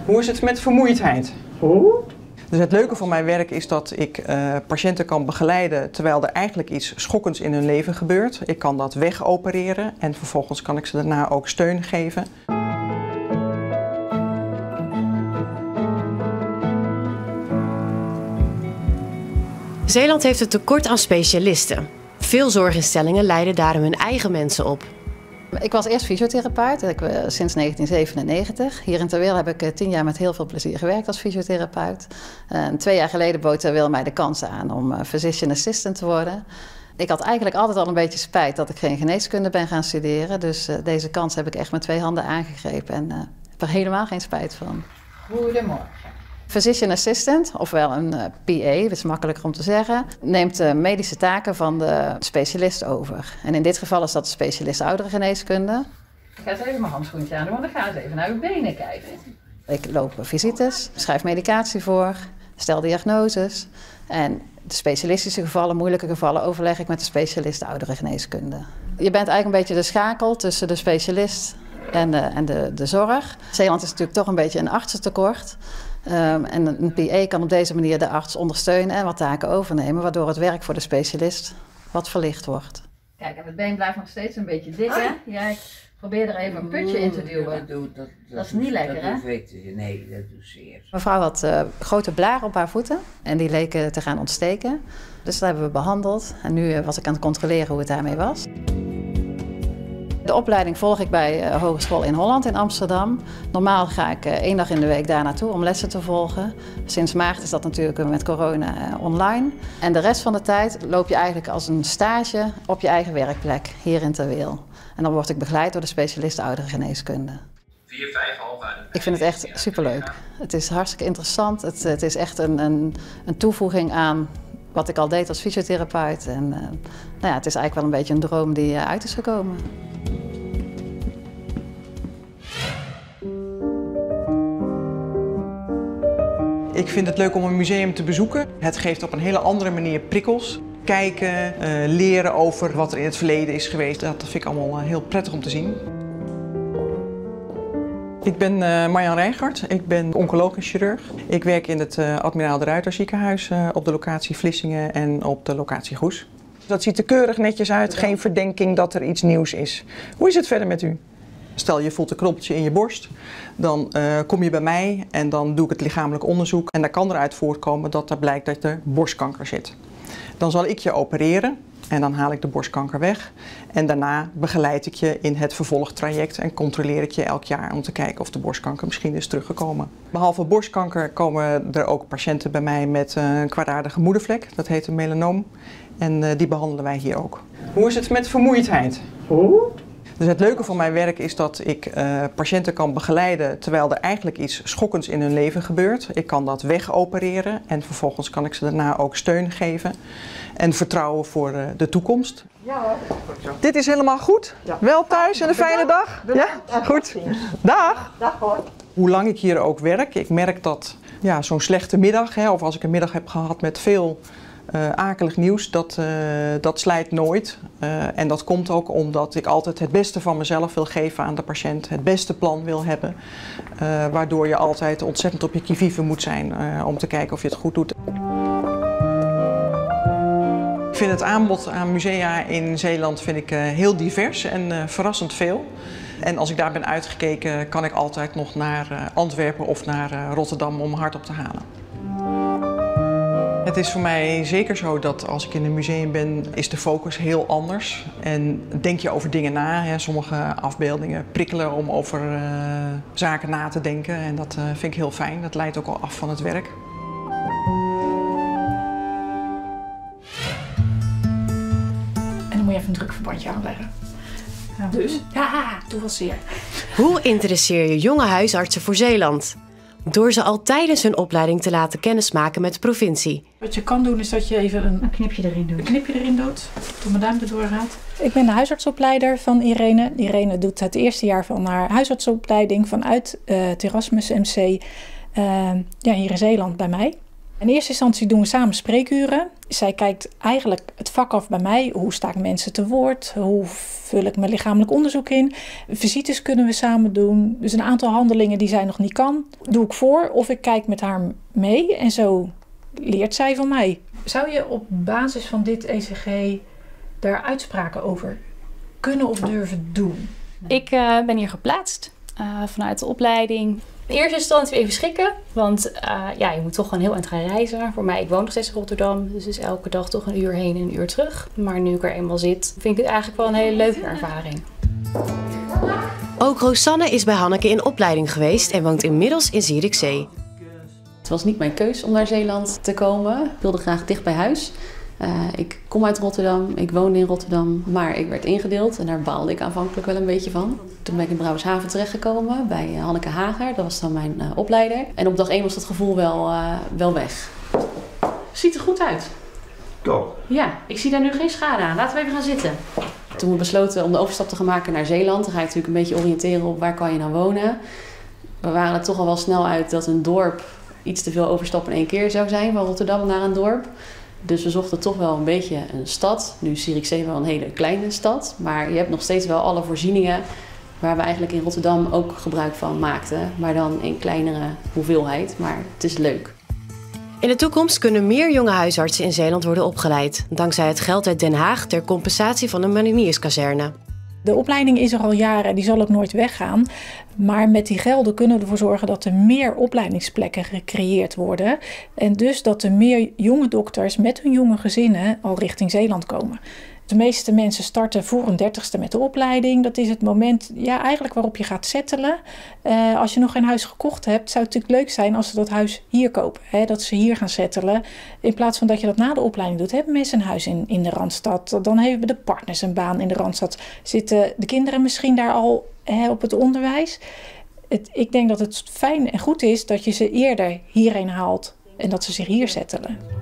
Hoe is het met vermoeidheid? Goed. Dus het leuke van mijn werk is dat ik patiënten kan begeleiden terwijl er eigenlijk iets schokkends in hun leven gebeurt. Ik kan dat wegopereren en vervolgens kan ik ze daarna ook steun geven. Zeeland heeft een tekort aan specialisten. Veel zorginstellingen leiden daarom hun eigen mensen op. Ik was eerst fysiotherapeut, sinds 1997. Hier in Ter Weel heb ik 10 jaar met heel veel plezier gewerkt als fysiotherapeut. 2 jaar geleden bood Ter Weel mij de kans aan om physician assistant te worden. Ik had eigenlijk altijd al een beetje spijt dat ik geen geneeskunde ben gaan studeren. Dus deze kans heb ik echt met 2 handen aangegrepen en heb er helemaal geen spijt van. Goedemorgen. Physician assistant, ofwel een PA, dat is makkelijker om te zeggen, neemt de medische taken van de specialist over. En in dit geval is dat de specialist ouderengeneeskunde. Ik ga eens even mijn handschoentje aan doen, want dan ga eens even naar uw benen kijken. Ik loop visites, schrijf medicatie voor, stel diagnoses. En de specialistische gevallen, moeilijke gevallen, overleg ik met de specialist ouderengeneeskunde. Je bent eigenlijk een beetje de schakel tussen de specialist en de zorg. Zeeland is natuurlijk toch een beetje een artsentekort. En een PA kan op deze manier de arts ondersteunen en wat taken overnemen, waardoor het werk voor de specialist wat verlicht wordt. Kijk, en het been blijft nog steeds een beetje dik, hè? Ja, ik probeer er even een putje in te duwen. Dat is niet lekker, hè? Nee, dat doet zeer. Mevrouw had grote blaren op haar voeten en die leken te gaan ontsteken. Dus dat hebben we behandeld en nu was ik aan het controleren hoe het daarmee was. De opleiding volg ik bij Hogeschool in Holland in Amsterdam. Normaal ga ik 1 dag in de week daar naartoe om lessen te volgen. Sinds maart is dat natuurlijk met corona online. En de rest van de tijd loop je eigenlijk als een stage op je eigen werkplek hier in Ter Weel. En dan word ik begeleid door de specialist ouderengeneeskunde. 4, 5, half uit. Ik vind het echt superleuk. Het is hartstikke interessant. Het is echt een toevoeging aan wat ik al deed als fysiotherapeut. En nou ja, het is eigenlijk wel een beetje een droom die uit is gekomen. Ik vind het leuk om een museum te bezoeken. Het geeft op een hele andere manier prikkels. Kijken, leren over wat er in het verleden is geweest. Dat vind ik allemaal heel prettig om te zien. Ik ben Marjan Rijgaard. Ik ben oncologisch chirurg. Ik werk in het Admiraal de Ruyter ziekenhuis op de locatie Vlissingen en op de locatie Goes. Dat ziet er keurig netjes uit. Geen verdenking dat er iets nieuws is. Hoe is het verder met u? Stel je voelt een knobbeltje in je borst, dan kom je bij mij en dan doe ik het lichamelijk onderzoek. En daar kan eruit voortkomen dat er blijkt dat er borstkanker zit. Dan zal ik je opereren en dan haal ik de borstkanker weg. En daarna begeleid ik je in het vervolgtraject en controleer ik je elk jaar om te kijken of de borstkanker misschien is teruggekomen. Behalve borstkanker komen er ook patiënten bij mij met een kwaadaardige moedervlek. Dat heet een melanoom. En die behandelen wij hier ook. Hoe is het met vermoeidheid? Goed. Dus het leuke van mijn werk is dat ik patiënten kan begeleiden terwijl er eigenlijk iets schokkends in hun leven gebeurt. Ik kan dat wegopereren en vervolgens kan ik ze daarna ook steun geven en vertrouwen voor de toekomst. Ja hoor. Goed zo. Dit is helemaal goed? Ja. Wel thuis en een fijne dag? Ja? Goed. Dag. Dag hoor. Hoe lang ik hier ook werk, ik merk dat ja, zo'n slechte middag, of als ik een middag heb gehad met veel akelig nieuws, dat slijt nooit. En dat komt ook omdat ik altijd het beste van mezelf wil geven aan de patiënt. Het beste plan wil hebben. Waardoor je altijd ontzettend op je qui vive moet zijn om te kijken of je het goed doet. Ik vind het aanbod aan musea in Zeeland heel divers en verrassend veel. En als ik daar ben uitgekeken kan ik altijd nog naar Antwerpen of naar Rotterdam om hard op te halen. Het is voor mij zeker zo dat als ik in een museum ben, is de focus heel anders. En denk je over dingen na. Hè. Sommige afbeeldingen prikkelen om over zaken na te denken. En dat vind ik heel fijn. Dat leidt ook al af van het werk. En dan moet je even een drukverbandje aanleggen. Ja. Dus? Ja, toen was zeer. Hoe interesseer je jonge huisartsen voor Zeeland? Door ze al tijdens hun opleiding te laten kennismaken met de provincie. Wat je kan doen is dat je even een knipje erin doet. Een knipje erin doet, toen mijn duim erdoor gaat. Ik ben de huisartsopleider van Irene. Irene doet het eerste jaar van haar huisartsopleiding vanuit het Erasmus MC hier in Zeeland bij mij. In eerste instantie doen we samen spreekuren. Zij kijkt eigenlijk het vak af bij mij. Hoe sta ik mensen te woord? Hoe vul ik mijn lichamelijk onderzoek in? Visites kunnen we samen doen. Dus een aantal handelingen die zij nog niet kan, doe ik voor. Of ik kijk met haar mee en zo leert zij van mij. Zou je op basis van dit ECG daar uitspraken over kunnen of durven doen? Ik ben hier geplaatst vanuit de opleiding. In eerste instantie even schrikken, want je moet toch gewoon heel eind gaan reizen. Voor mij, ik woon nog steeds in Rotterdam, dus is elke dag toch een uur heen en een uur terug. Maar nu ik er eenmaal zit, vind ik het eigenlijk wel een hele leuke ervaring. Ook Rosanne is bij Hanneke in opleiding geweest en woont inmiddels in Zierikzee. Het was niet mijn keus om naar Zeeland te komen. Ik wilde graag dicht bij huis. Ik kom uit Rotterdam, ik woonde in Rotterdam, maar ik werd ingedeeld en daar baalde ik aanvankelijk wel een beetje van. Toen ben ik in Brouwershaven terechtgekomen bij Hanneke Hager, dat was dan mijn opleider. En op dag 1 was dat gevoel wel weg. Ziet er goed uit. Top. Ja, ik zie daar nu geen schade aan. Laten we even gaan zitten. Toen we besloten om de overstap te gaan maken naar Zeeland, dan ga je natuurlijk een beetje oriënteren op waar kan je nou wonen. We waren er toch al wel snel uit dat een dorp iets te veel overstappen in één keer zou zijn, van Rotterdam naar een dorp. Dus we zochten toch wel een beetje een stad. Nu is Zierikzee wel een hele kleine stad, maar je hebt nog steeds wel alle voorzieningen waar we eigenlijk in Rotterdam ook gebruik van maakten, maar dan in kleinere hoeveelheid. Maar het is leuk. In de toekomst kunnen meer jonge huisartsen in Zeeland worden opgeleid, dankzij het geld uit Den Haag ter compensatie van de Mariniers-kazerne. De opleiding is er al jaren, die zal ook nooit weggaan. Maar met die gelden kunnen we ervoor zorgen dat er meer opleidingsplekken gecreëerd worden. En dus dat er meer jonge dokters met hun jonge gezinnen al richting Zeeland komen. De meeste mensen starten voor hun 30ste met de opleiding. Dat is het moment eigenlijk waarop je gaat settelen. Als je nog geen huis gekocht hebt, zou het natuurlijk leuk zijn als ze dat huis hier kopen. Hè, dat ze hier gaan settelen. In plaats van dat je dat na de opleiding doet, hebben mensen een huis in de Randstad. Dan hebben de partners een baan in de Randstad. Zitten de kinderen misschien daar al op het onderwijs? Ik denk dat het fijn en goed is dat je ze eerder hierheen haalt en dat ze zich hier settelen.